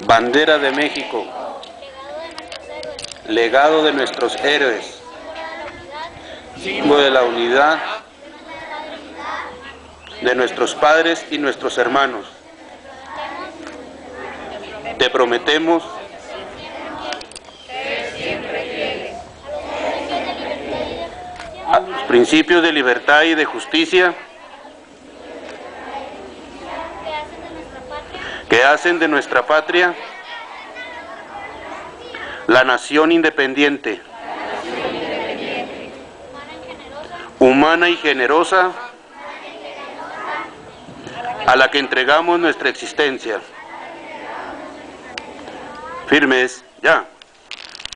Bandera de México, legado de nuestros héroes, símbolo de la unidad de nuestros padres y nuestros hermanos. Te prometemos a los principios de libertad y de justicia que hacen de nuestra patria la nación independiente, humana y generosa, a la que entregamos nuestra existencia. Firmes, ya.